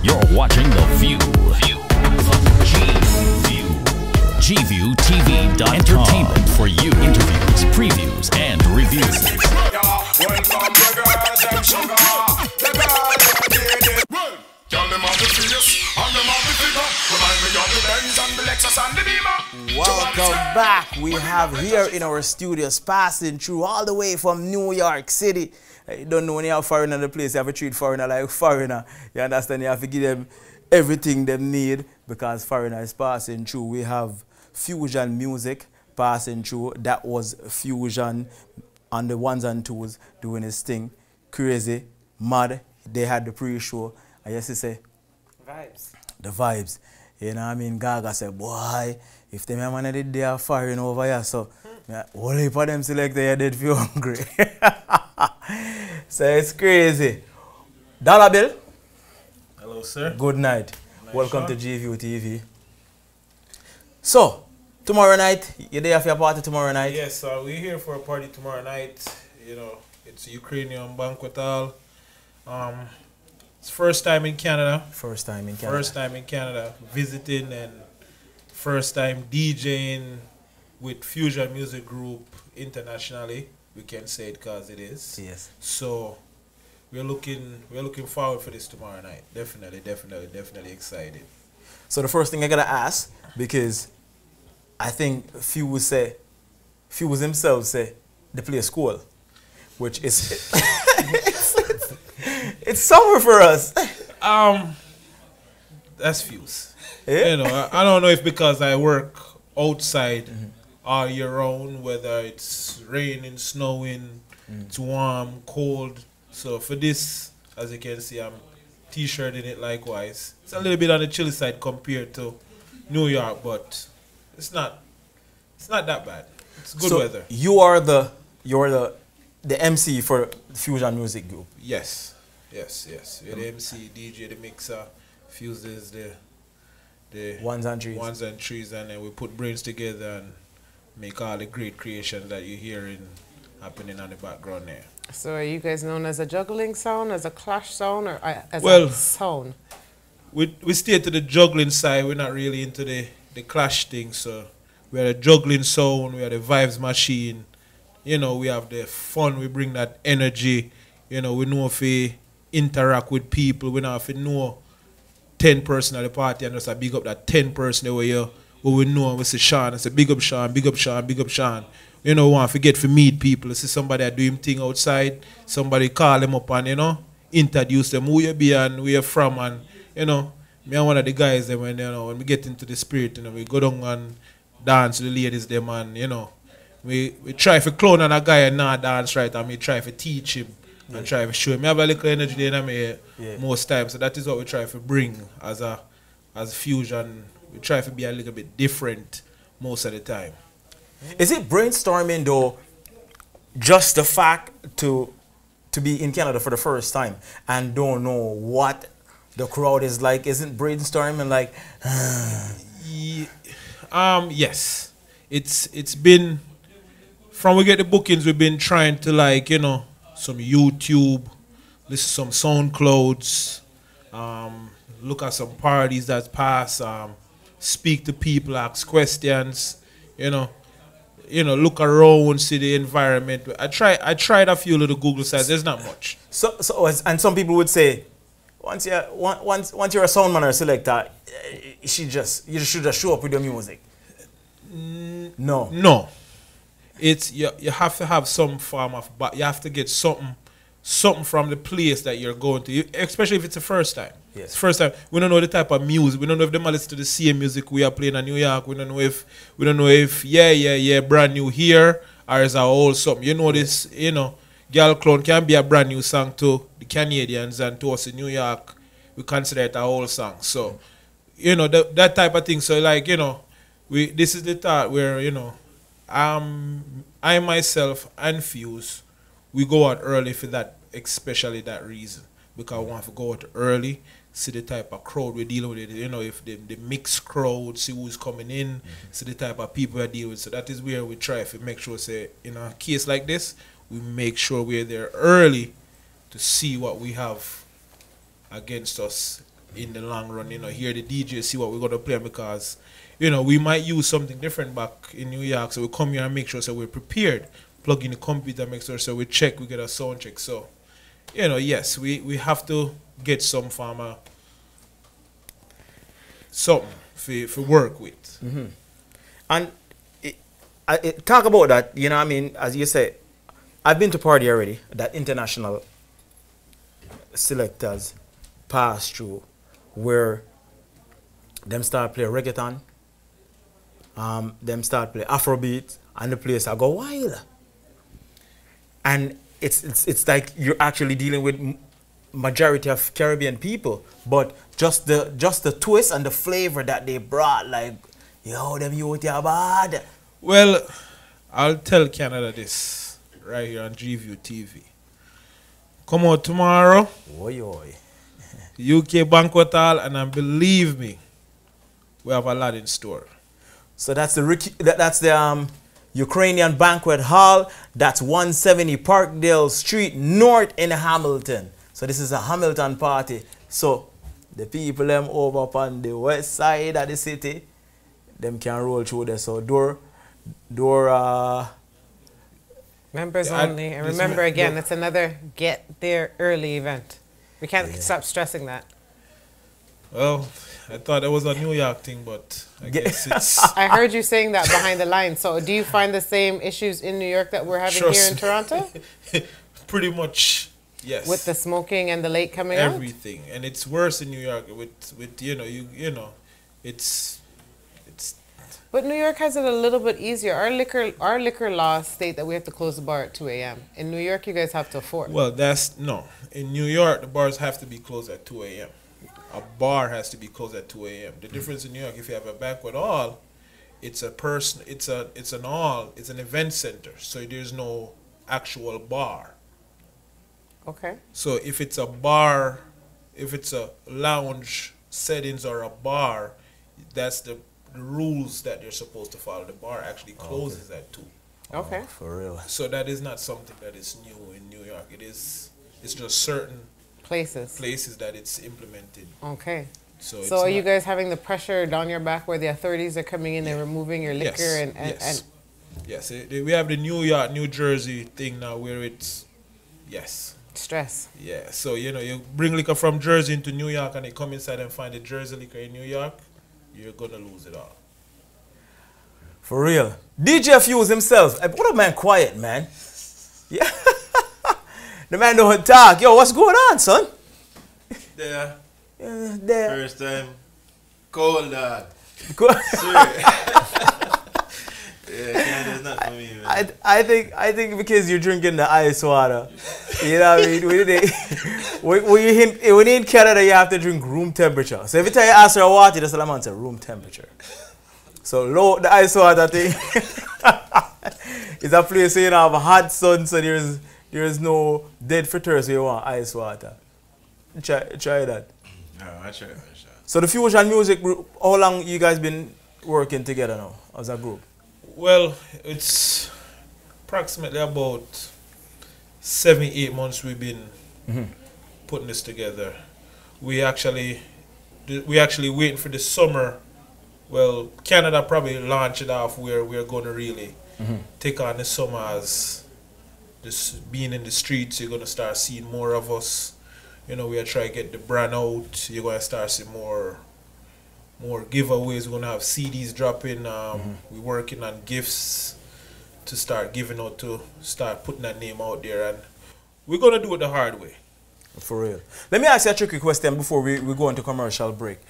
You're watching The View. GView TV. Entertainment for you. Interviews, previews, and reviews. Welcome back. We have here in our studios, passing through all the way from New York City. You don't know when you have foreigner in the place, you have to treat foreigner like foreigner. You understand? You have to give them everything they need because foreigner is passing through. We have fusion music passing through. That was fusion on the ones and twos doing his thing. Crazy, mad. They had the pre-show. I used to say, Vibes. the vibes. You know what I mean? Gaga said, boy, if the man did they are firing over here, so only for them select they did feel hungry. So it's crazy. Dollar Bill. Hello, sir. Good night. Night, Welcome Sean. to GView TV. So, tomorrow night, you're there for your party tomorrow night? Yes, we're here for a party tomorrow night. You know, it's a Ukrainian banquet hall. It's first time in Canada. First time in Canada. First time in Canada visiting and first time DJing with Fusion Music Group internationally. We can say it because it is. Yes. So we're looking forward for this tomorrow night. Definitely excited. So the first thing I gotta ask, because I think Fuse himself say they play school, which is it's summer for us. That's Fuse. Yeah? You know, I don't know if because I work outside all year round, whether it's raining, snowing, it's warm, cold. So for this, as you can see, I'm t-shirting it likewise. It's a little bit on the chilly side compared to New York, but it's not that bad. It's good So weather. you're the MC for Fusion Music Group. Yes. We're the MC, DJ, the mixer, Fuses, the Ones and trees. ones and trees, and then we put brains together and make all the great creations that you're hearing happening on the background there. So are you guys known as a juggling sound, as a clash sound, or as Well, a sound? We stay to the juggling side. We're not really into the clash thing. So we are the juggling sound. We are the vibes machine. You know, we have the fun. We bring that energy. You know, we know if we interact with people. We know if we know 10 person at the party and just a big up that 10 person over here. What we know and we say Sean and say big up Sean, big up Sean, big up Sean. You know, we want to forget to meet people. See somebody that do him thing outside. Somebody call them up and, you know, introduce them who you be and where you from. And, you know, me and one of the guys them when, you know, when we get into the spirit, you know, we go down and dance with the ladies them and, you know, we try to clone on a guy and not dance right, and we try to teach him and try to show him. I have a little energy there in me most times. So that is what we try to bring as fusion. We try to be a little bit different most of the time. Is it brainstorming though, just the fact to be in Canada for the first time and don't know what the crowd is like? Isn't brainstorming like Yes. It's been from we get the bookings, we've been trying to, like, you know, some YouTube, listen to some SoundClouds, look at some parties that's passed, speak to people, ask questions, you know, look around, see the environment. I tried a few little Google sites. There's not much. and some people would say once you're a sound man or a selector, you should just show up with your music. No. It's you have to have some form of, but you have to get something from the place that you're going to, especially if it's the first time. Yes. First time, we don't know the type of music. We don't know if they might listen to the same music we are playing in New York. We don't know if brand new here or is a old something. You know this, you know, Girl Clown can be a brand new song to the Canadians, and to us in New York, we consider it a old song. So, you know, that type of thing. So, like, you know, this is the thought where, you know, I myself and Fuse, we go out early for that, especially that reason. Because we want to go out early, see the type of crowd we're dealing with, you know, if the mixed crowd, see who's coming in, see the type of people we're dealing with. So that is where we try to make sure, say, in a case like this, we make sure we're there early to see what we have against us in the long run. You know, hear the DJ, see what we're gonna play, because you know we might use something different back in New York. So we come here and make sure so we're prepared. Plug in the computer, make sure so we check, we get a sound check. So you know, yes, we have to get some form of something for work with. And talk about that, you know what I mean, as you say, I've been to party already, that international selectors pass through, where them start play reggaeton, them start play Afrobeat, and the place I go wild. And it's like you're actually dealing with majority of Caribbean people, but just the twist and the flavor that they brought, like, yo, them youth are bad. Well, I'll tell Canada this right here on GView TV. Come out tomorrow, Oi, oi. UK Banquet Hall, and believe me, we have a lot in store. So that's the Ukrainian Banquet Hall. That's 170 Parkdale Street North in Hamilton. So this is a Hamilton party. So the people them over on the west side of the city, them can roll through there. So door Members Yeah, only. And remember again, it's another get there early event. We can't stop stressing that. Well, I thought it was a New York thing, but I guess it's I heard you saying that behind the line. So do you find the same issues in New York that we're having here in Toronto? pretty much, yes. With the smoking and the late coming out? everything, and it's worse in New York with you know, it's. But New York has it a little bit easier. Our liquor laws state that we have to close the bar at 2 a.m. In New York, you guys have to 4. Well, no. In New York, the bars have to be closed at 2 a.m. A bar has to be closed at 2 a.m. The difference in New York, if you have a banquet hall, it's an event center, so there's no actual bar. Okay. So if it's a bar, if it's a lounge settings or a bar, that's the rules that you're supposed to follow. The bar actually closes at 2. Okay. for real. So that is not something that is new in New York. It's just certain Places. that it's implemented. Okay. So, it's So are you not- guys having the pressure down your back where the authorities are coming in and removing your liquor yes. Yes, we have the New York, New Jersey thing now where it's, yes. stress? Yeah, so you bring liquor from Jersey into New York and they come inside and find the Jersey liquor in New York, you're going to lose it all. For real. DJ Fuse himself. What a man quiet, man. Yeah. The man don't talk. Yo, what's going on, son? There, There. first time, cold dog. Go- Yeah, Canada's not for me, man. I think because you're drinking the ice water, you know what I mean. When you're in Canada, you have to drink room temperature. So every time you ask for water, that's the answer, room temperature. So low the ice water thing is a place where you don't have hot sun, so there's no dead fritters, so you want ice water. Try that. No, I try. So the Fusion Music Group, how long you guys been working together now as a group? Well, it's approximately about 7-8 months we've been putting this together. We actually waiting for the summer. Well, Canada probably launch it off where we're going to really take on the summer as just being in the streets. You're going to start seeing more of us. We are trying to get the brand out. You're going to start seeing more giveaways. We're going to have CDs dropping. We're working on gifts to start giving out, to start putting that name out there. And we're going to do it the hard way. For real. Let me ask you a tricky question before we go into commercial break.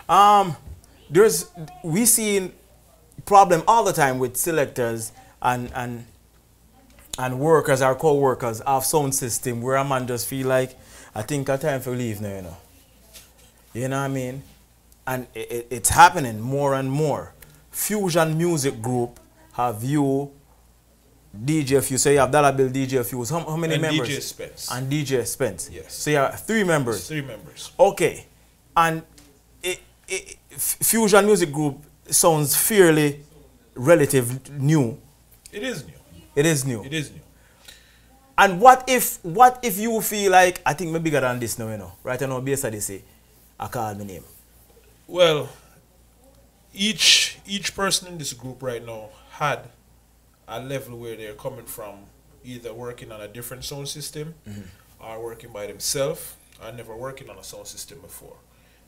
We see problem all the time with selectors and workers or co-workers of sound system where a man just feel like, I think it's time for leave now, You know what I mean? And it's happening more and more. Fusion Music Group have you, DJ Fuse, so you have Dollar Bill, DJ Fuse. How many And members? DJ Spence. And DJ Spence. Yes. So you have 3 members. 3 members. Okay. And Fusion Music Group sounds fairly relative new. It is new. It is new. It is new. And what if you feel like, I think maybe bigger than this now, right? I know basically say, I call my name? Well, each person in this group right now had a level where they're coming from, either working on a different sound system or working by themselves or never working on a sound system before.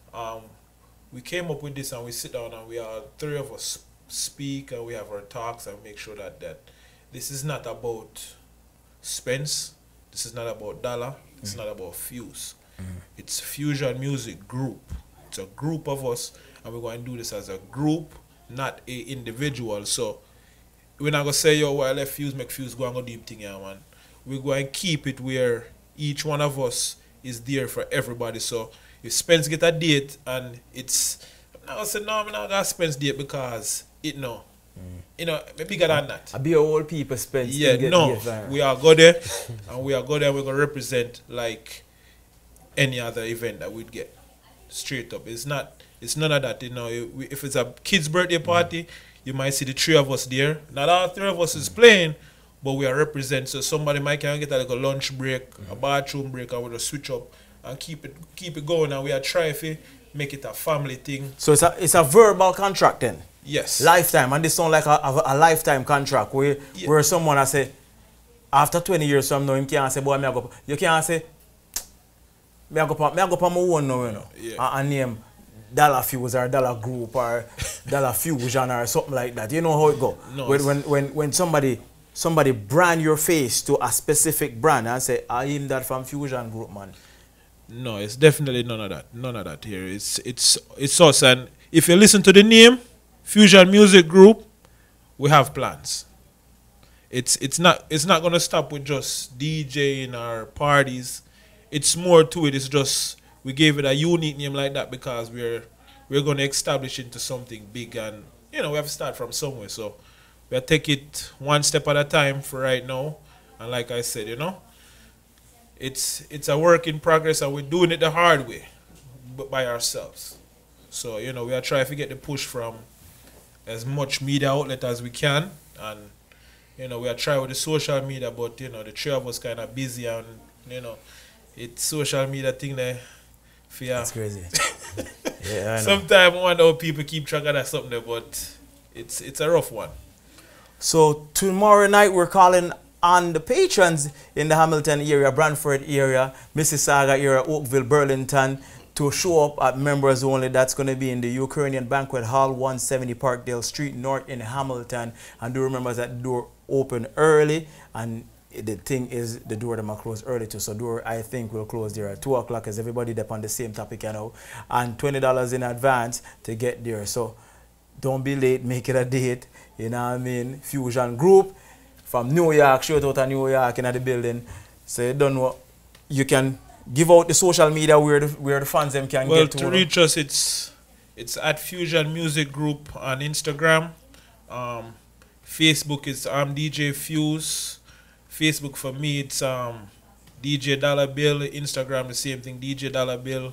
We came up with this and we sit down and we are three of us speak and we have our talks and make sure that this is not about Spence, this is not about Dollar, it's not about Fuse. It's Fusion Music Group. It's a group of us and we're going to do this as a group, not a individual. So we're not going to say, yo, well, let Fuse make Fuse go and go deep thing here, man. We're going to keep it where each one of us is there for everybody. So if Spence get a date and it's, I'm not going to say, no, I'm not going to Spence date because it no. You know, maybe bigger than that. I be old people Spence. Yeah, no. We are go there and we are go there and we're going to represent like any other event that we'd get. Straight up. It's none of that, you know. If it's a kid's birthday party, you might see the three of us there. Not all three of us is playing, but we are represent. So somebody might can get like a lunch break, a bathroom break, and we'll just switch up and keep it going. And we are trying to make it a family thing. So it's a verbal contract then? Yes. Lifetime, and this sound like a lifetime contract where someone I say after 20 years from now him can't say, boy, me I go. You can't say me I go for my own now, you know. And name Dollar Fuse or Dollar Group or Dollar Fusion or something like that. You know how it go. No, when somebody brand your face to a specific brand and say, I am that from Fusion Group, man. No, it's definitely none of that. None of that here. It's us, and if you listen to the name Fusion Music Group, we have plans. It's not gonna stop with just DJing or parties. It's more to it. It's just we gave it a unique name like that because we're gonna establish into something big, and you know we have to start from somewhere. So we'll take it one step at a time for right now. And like I said, you know, it's a work in progress, and we're doing it the hard way, but by ourselves. So you know we are trying to get the push from as much media outlet as we can, and you know we are trying with the social media, but you know the three of us kind of busy, and you know it's social media thing there. That's crazy. Yeah, I know. Sometimes I wonder how people keep track of that something there, but it's a rough one. So tomorrow night we're calling on the patrons in the Hamilton area, Brantford area, Mississauga area, Oakville, Burlington, to show up at members only. That's going to be in the Ukrainian Banquet Hall, 170 Parkdale Street North in Hamilton. And do remember that the door open early, and the thing is the door them are close early too. So door I think will close there at 2 o'clock as everybody up on the same topic, you know, and $20 in advance to get there. So don't be late, make it a date, you know what I mean? Fusion Group from New York, shout out to New York in the building. So you don't know, you can give out the social media where the fans them can get to. Well, to reach us, it's at Fusion Music Group on Instagram. Facebook is DJ Fuse. Facebook for me it's DJ Dollar Bill. Instagram the same thing, DJ Dollar Bill.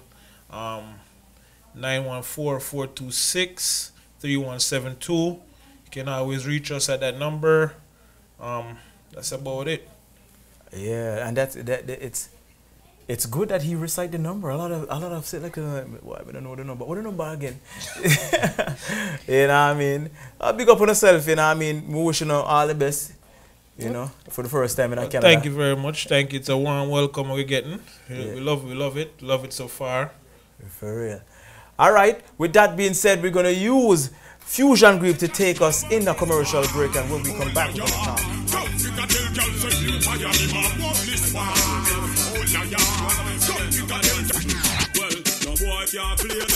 914-426-3172. You can always reach us at that number. That's about it. Yeah, and it's good that he recite the number. A lot of say like, well, I don't know the number. What the number again? You know what I mean? Big up on yourself. You know what I mean? We wish you all the best. You know, for the first time in Canada. Thank you very much. Thank you. It's a warm welcome we're getting. We love it. Love it so far. For real. All right. With that being said, we're going to use Fusion Group to take us in a commercial break, and when we come back, we're going to talk.